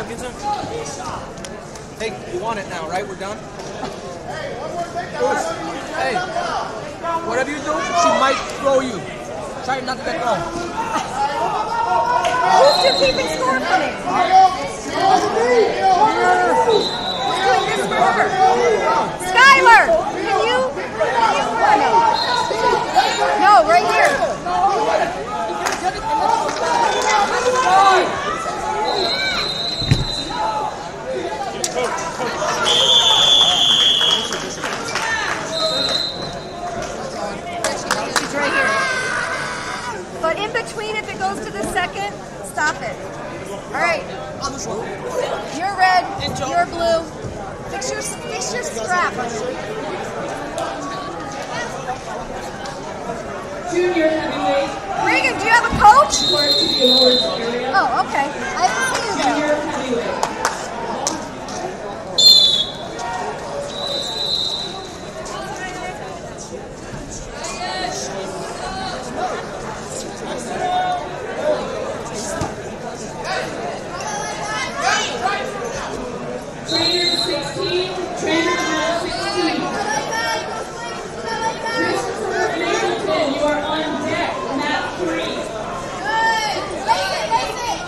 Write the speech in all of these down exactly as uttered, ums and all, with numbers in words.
napkins in? Hey, you want it now, right? We're done? Hey, whatever you do, she might throw you. Try not to let go. Who's still keeping score for me? Who's doing this for her? Skylar, can you? No, right here. She's right here. But in between, if it goes to the second, stop it. All right. You're red. You're blue. Fix your fix your strap. Junior heavyweight. Regan, do you have a coach? Report to the awards area. Oh, okay. I didn't see you there. Junior heavyweight. Trainer sixteen, trainer number sixteen. Christopher Hamilton, you are on deck, map three. Good. Lace it, lace it.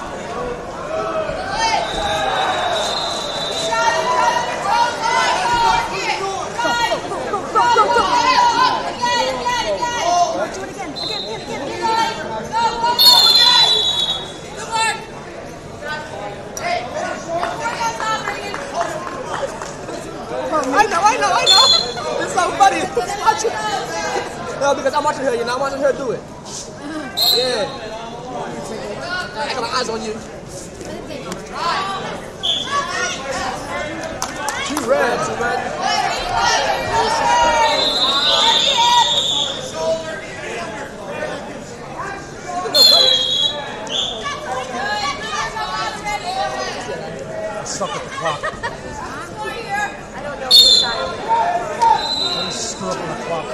I know, I know, I know. It's so funny. Watching. No, because I'm watching her, you know, I'm watching her do it. Yeah. I got my eyes on you. She red, she red. I suck at the clock. I don't know if it's shot over there. Let me screw up on the clock.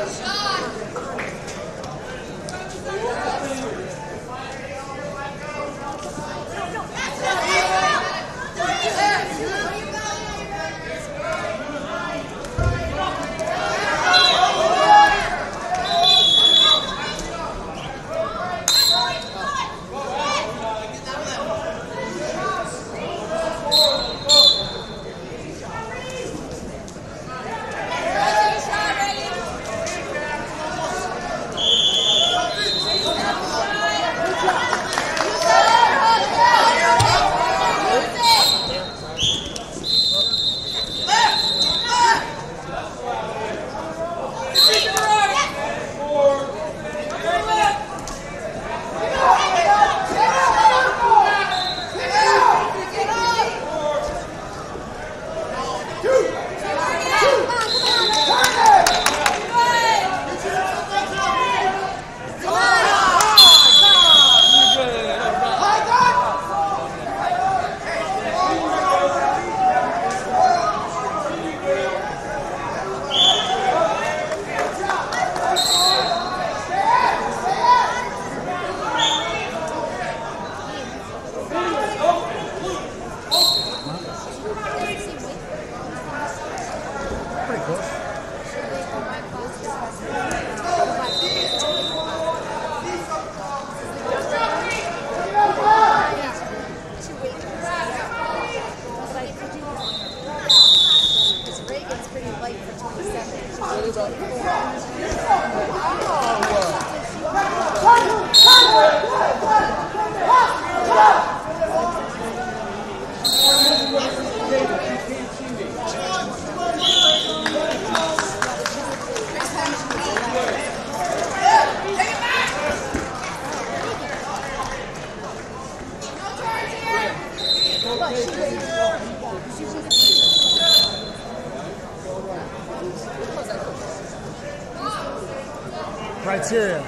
Criteria.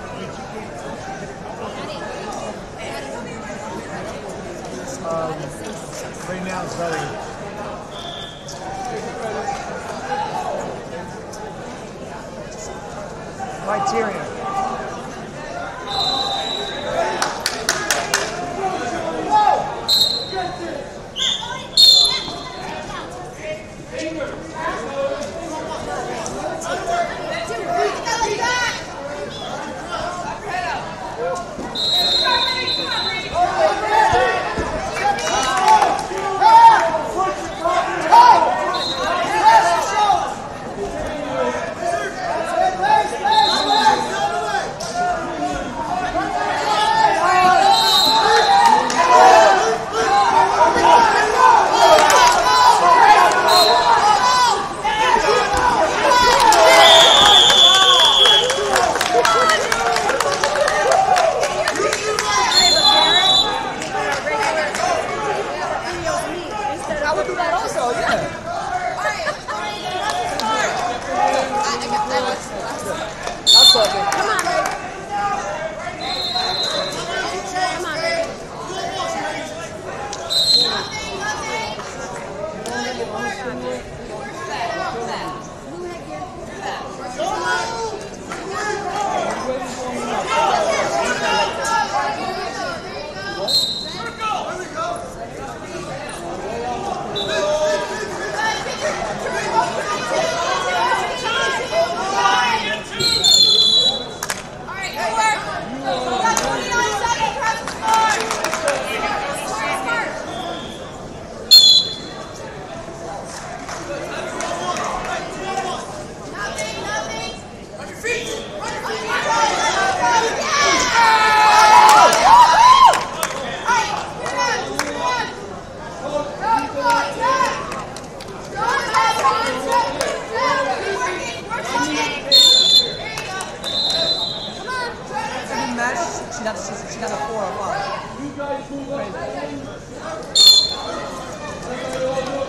Um, right now it's very. Criteria. She's at she's, she's at a four or five. Crazy.